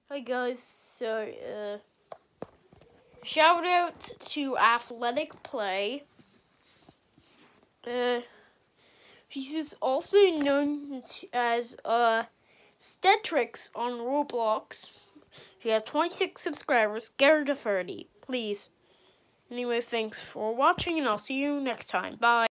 Hi guys, shout out to Athletic Play. She's also known as Stetrix on Roblox. She has 26 subscribers. Get her to 30, please. Anyway, thanks for watching, and I'll see you next time. Bye.